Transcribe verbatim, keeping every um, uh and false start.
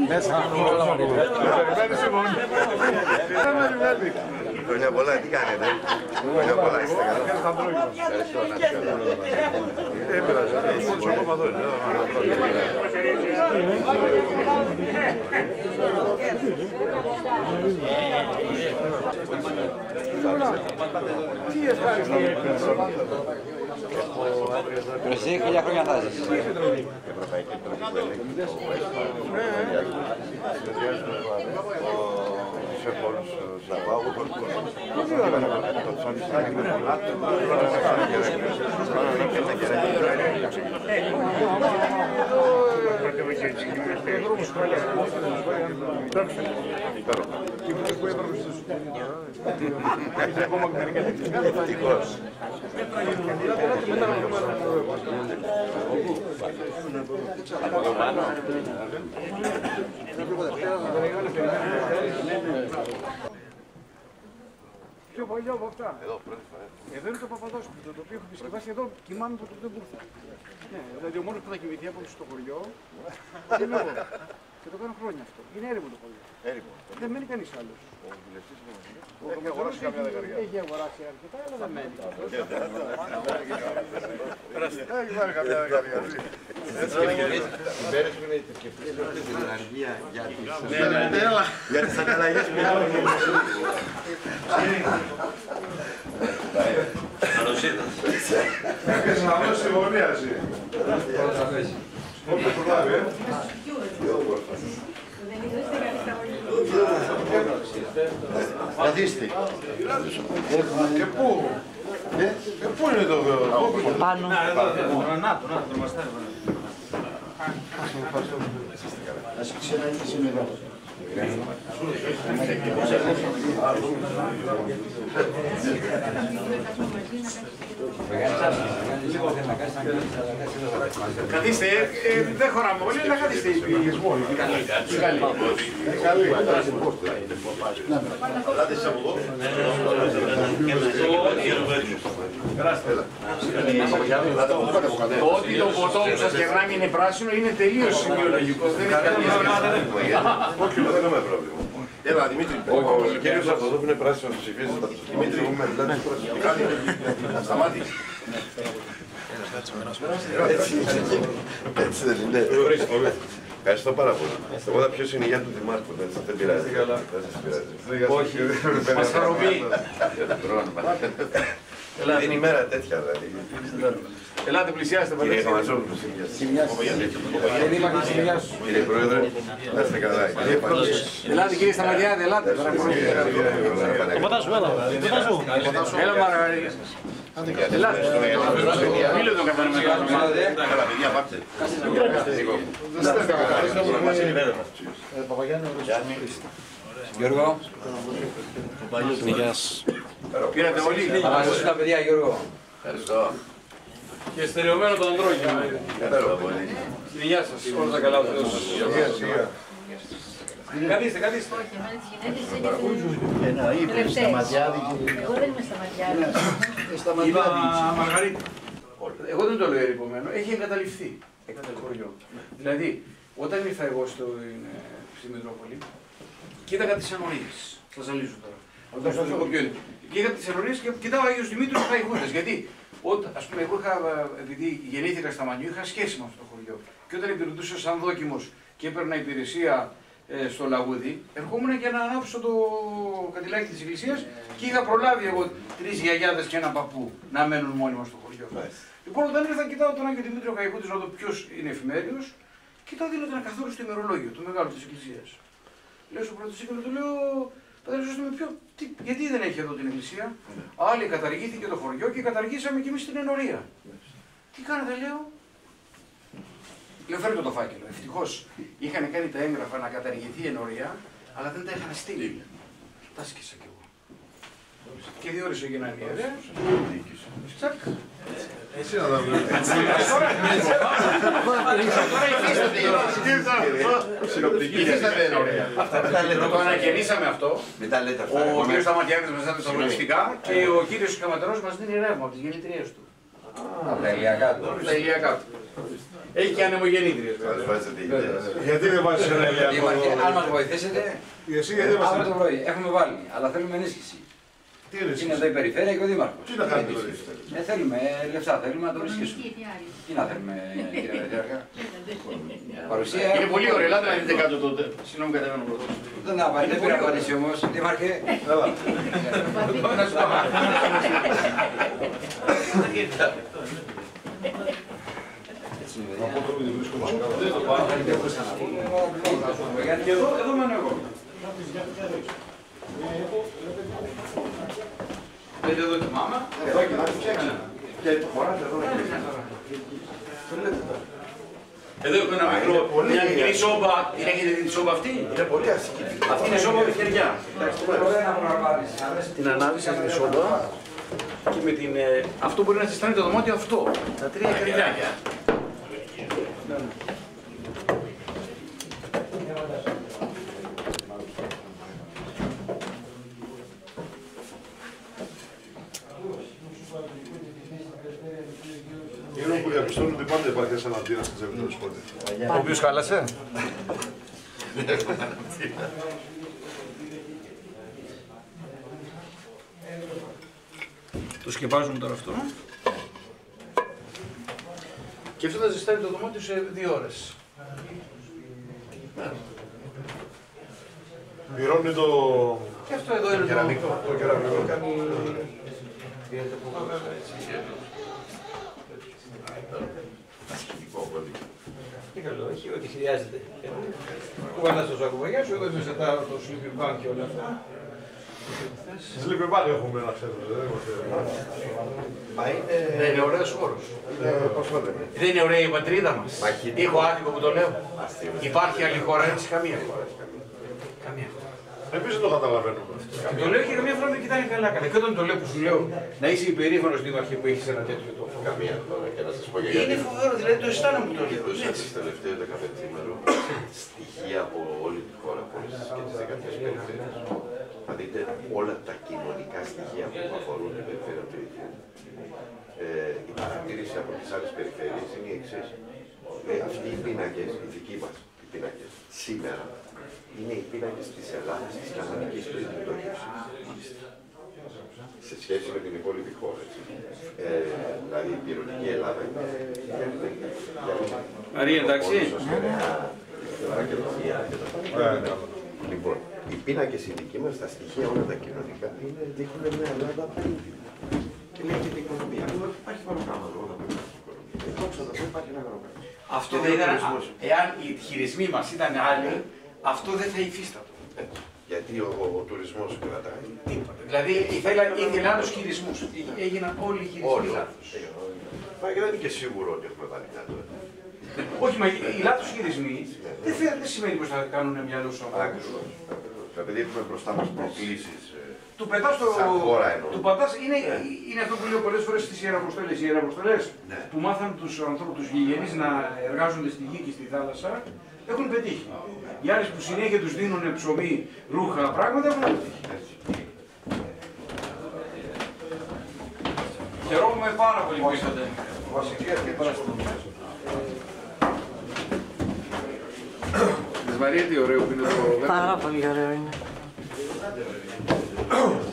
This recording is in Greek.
Χρόνια πολλά, τι κάνετε? Χρόνια πολλά, είστε καλά? Ευχαριστώ, να είστε καλά. Έπαιραζε, μόλις ακόμα εδώ είναι. Τι ευχαριστώ. Εσύ, χίλια χρόνια θα ζεις. Ευρωπαϊκή Επιτροπή που ελέγχει σε όλους τους αγώγους των ευτυχώς. Από εδώ πάνω. Πιο παλιό από αυτά. Εδώ, πρώτη φορά. Εδώ είναι το Παπαδόσπιτο, το οποίο έχω επισκευάσει εδώ, κοιμάμαι το τότε που ήρθα. Ναι, δηλαδή ο μόνος που θα κοιμηθεί από στο χωριό είμαι εγώ. Και το κάνω χρόνια αυτό. Είναι έρημο το χωριό. Έρημο. Δεν μένει κανείς άλλος. Ο βουλευτής είναι Ο έχει αγοράσει καμιά δεκαριά. Έχει αγοράσει αρκετά, αλλά δεν μένει. Έχει πάρει καμιά δεκαριά. Πέρυσι που είναι η επισκεφτής στην Αργία Για τις ανταλλαγές μηνών. Καλώς ήρθατε. Έπιασε να δώσει συμφωνία εσύ. Όποιο προλάβει, ε. Καθίστε. Και πού? Και πού είναι το Πάνω. Να το, να το μαστάρι. Ας ξέρετε σήμερα. Καθίστε, δεν χωράμε όλοι, αλλά καθίστε. Καλή. Καλή. Το ότι το ποτό που σας κερνάμε είναι πράσινο είναι τελείως συμβιολογικό. Δεν είναι κανένα. Όχι, δεν έχουμε πρόβλημα. Έλα, Δημήτρη. Ο κύριος Αυτοδόπου είναι πράσινος, ψηφίζεται. Δημήτρη, σταμάτη. Έτσι δεν είναι. Ευχαριστώ πάρα πολύ. Εγώ θα πιω συνηγιά του Δημάρχου, δεν πειράζει. Δεν σας πειράζει. Όχι, μας χαροποιεί. Είναι ημέρα τέτοια δηλαδή. Ελάτε, πλησιάστε. Κύριε Χαμαζόπουλο, κύριε Πρόεδρε, να είστε καλά. Ελάτε κύριε Σταματιάδη, ελάτε. Έλα Μαργαρίτη. Ελάτε. Μίλε τον καθένα με κάτω. Καλά, παιδιά, πάτε. Γιώργο. Πήρατε όλοι. Αναγνωρίσουν τα παιδιά, Γιώργο. Ευχαριστώ. Και στερεωμένο το αντρόγινο. Κατάλαβα πολύ. Γεια σας, όλα τα καλά. Καθίστε, καθίστε. Όχι, εμένα τις γυναίκες είναι τελευταίες. Εγώ δεν είμαι Σταματιάδη. Είπα Μαργαρίτη. Εγώ δεν το λέω ερειπωμένο, έχει εγκαταλειφθεί το χωριό. Δηλαδή, όταν ήρθα εγώ στο, στη Μητρόπολη, κοίταγα τις ενορίες. Θα ζαλίζω τώρα. Όταν στο Δικοπιό είναι. Κοίταγα τις ενορίες και κοιτάω Άγιος Δημήτριος Χαϊχούντας. Γιατί, όταν, ας πούμε, εγώ είχα, επειδή γεννήθηκα στα Μανιού, είχα σχέση με αυτό το χωριό. Και όταν υπηρετούσα σαν δόκιμος και έπαιρνα υπηρεσία ε, στο Λαγούδι, ερχόμουν για να ανάψω το κατηλάκι της εκκλησίας και είχα προλάβει εγώ τρεις γιαγιάδες και έναν παππού να μένουν μόνιμα στο χωριό. Λοιπόν, όταν ήρθα, κοιτάω τον Άγιο Δημήτριο Χαϊχούντης να δω ποιος είναι εφημέριος, κοιτάω δίνονταν καθόριστο ημερολόγιο, το μεγάλο της εκκλησίας. Λέω στο πρωτοσύγκριτο, του λέω, πατέρα, με ποιο, τι, γιατί δεν έχει εδώ την εκκλησία. Άλλοι καταργήθηκε το χωριό και καταργήσαμε κι εμείς την ενορία. Τι κάνετε, λέω. Λέω, φέρτε το φάκελο. Ευτυχώς είχαν κάνει τα έγγραφα να καταργηθεί η ενορία, αλλά δεν τα είχαν στείλει. Τα σκίσα κι εγώ. Και διόρισε και έναν ιερέα. Τσακ. Εσύ να δούμε. Το ανακαινήσαμε αυτό. Ο κύριος Σταματιάδης μας έδωσε τα λογιστικά και ο κύριος Καματερός μας δίνει ρεύμα από τις γεννητριές του. Από τα ηλιακά του. Τα ηλιακά του. Έχει και ανεμογεννήτριες. Ας βάζετε ιδέες. Γιατί δεν βάζεις ένα ηλιακό? Δήμαρχε, αν μας βοηθήσετε, Εσύ γιατί δεν αύριο βάζεις? το πρωί έχουμε βάλει, αλλά θέλουμε ενίσχυση. Τι είναι Είναι εδώ η περιφέρεια και ο Δήμαρχος. Τι να κάνουμε δηλαδή? Ε, θέλουμε λεφτά, θέλουμε να το ενισχύσουμε. Τι να θέλουμε, κύριε Πετριάρχα. Παρουσία. Είναι πολύ ωραίο, ελάτε να δείτε κάτω τότε. Συγγνώμη, κατεβαίνω πρώτος. Δεν απαντήσει, δεν πήρα απαντήσει όμως. Δήμαρχε. Έλα. Να σου πάμε. Από το μην βρίσκω μασκάρα. Και εδώ, εδώ μένω εγώ. Λέτε εδώ τη μάμα. Εδώ και να φτιάξει. Και χωράτε εδώ να φτιάξει. Εδώ έχω ένα μικρό, μια μικρή σόμπα. Την έχετε δει τη σόμπα αυτή? Είναι πολύ ασκητικό. Αυτή είναι σόμπα με χεριά. Την ανάβεις αυτή τη σόμπα και με την, ε, αυτό μπορεί να ζεστάνει το δωμάτιο αυτό. Τα τρία καρδιάκια. Είναι που διαπιστώνουν ότι πάντα υπάρχει ένας αναντίνας στην Τζέμι, τέλος πάντων. Ο οποίος χάλασε. Το σκεπάζουμε τώρα αυτό. Και αυτό θα ζεστάνει το δωμάτιο σε δύο ώρες. Πληρώνει το Και αυτό εδώ είναι Κεραμικό. το κεραμικό. Κάνει... Τι καλό, έχει ό,τι χρειάζεται. Κουβαλάς το σακουβαγιά σου, εδώ μέσα το sleeping bag και όλα αυτά. Sleeping bag έχουμε να ξέρετε, δεν είμαστε. Μα είναι... Δεν είναι ωραίος χώρος. Είναι, πώς το λέμε. Δεν είναι ωραία η πατρίδα μας. Μαχητικό. Έχω άδικο που το λέω. Αστείο. Υπάρχει άλλη χώρα έτσι? Καμία χώρα. Καμία χώρα. Εμείς δεν το καταλαβαίνουμε. Και το λέω και καμία φορά με κοιτάνε καλά. Καλά. Και όταν το λέω που σου λέω να είσαι υπερήφανος δήμαρχε που έχεις ένα τέτοιο τόπο. Καμία τώρα και να σας πω για Είναι γιατί. φοβερό, δηλαδή το αισθάνομαι που το λέω. Είδωσα Έτσι. τις τελευταίες δεκαπέντε ημέρων στοιχεία από όλη τη χώρα, από όλες και τις δεκατρείς περιφέρειες. Θα δείτε όλα τα κοινωνικά στοιχεία που αφορούν την περιφέρεια του Αιγαίου. Ε, η παρατήρηση από τις άλλες περιφέρειες είναι η εξής. Ε, αυτοί οι πίνακες, οι δικοί μας οι πίνακες, σήμερα είναι οι πίνακες της Ελλάδας, της κανονικής πριν την πτώχευση. Σε σχέση με την υπόλοιπη χώρα. Ε, δηλαδή η πυρηνική Ελλάδα είναι Μαρία, εντάξει. Λοιπόν, οι πίνακες οι δικοί μας, τα στοιχεία όλα τα κοινωνικά, είναι, δείχνουν μια Ελλάδα πριν. Και λέει και την οικονομία. Αλλά υπάρχει παραπάνω εδώ να πρέπει στην οικονομία. Εδώ ξανά υπάρχει ένα γραμμένο. Αυτό δεν ήταν, εάν οι χειρισμοί μας ήταν άλλοι, αυτό δεν θα υφίστατο. Γιατί ο, ο, ο τουρισμός κρατάει. Τίποτα. Δηλαδή ήθελα, ήθελε άλλους χειρισμούς. Έγιναν όλοι οι χειρισμοί Όλοι. λάθος. Μα και δεν είναι και σίγουρο ότι έχουμε βάλει κάτω. Όχι, μα οι λάθος χειρισμοί δεν, θε- δεν σημαίνει πως θα κάνουν μυαλό στους ανθρώπους. Ακριβώς. Επειδή έχουμε μπροστά μας προκλήσεις. Του πετάς το. Σαν χώρα εννοώ. Του πατάς, είναι, είναι αυτό που λέω πολλές φορές στις Ιεραποστολές. Οι Ιεραποστολές Ναι. που μάθαν τους ανθρώπους, τους γηγενείς να εργάζονται στη γη και στη θάλασσα, έχουν πετύχει. Οι άλλες που συνέχεια τους δίνουν ψωμί, ρούχα, πράγματα έχουν πετύχει. Χαιρόμαι πάρα πολύ που ήρθατε. Βασική αρκετή. Της Μαρία τι ωραίο που είναι το Πάρα πολύ ωραίο είναι.